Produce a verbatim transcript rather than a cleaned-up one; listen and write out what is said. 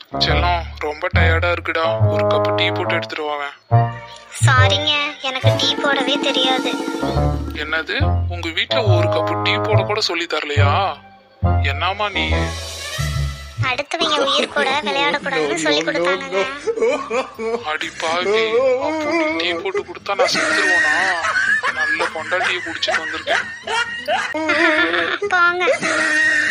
செல்லம் ரொம்ப டயர்டா இருக்குடா, ஒரு கப் டீ போட்டு எடுத்துட்டு வாவேன். சாரிங்க, எனக்கு டீ போடவே தெரியாது. என்னது, உங்க வீட்டுல ஒரு கப் டீ போட கூட சொல்லி தரலையா? என்னமா நீ? அடுத்தவங்க உயிர் கூட விளையாடக்கூடாதுன்னு சொல்லி கொடுத்தாங்க. அடி பாவி, அப்போ நீ டீ போட்டு கொடுத்தா நான் செத்துருவேனா? நல்ல பொண்டாட்டியை குடிச்சிட்டு வந்திருக்கேன். போங்க.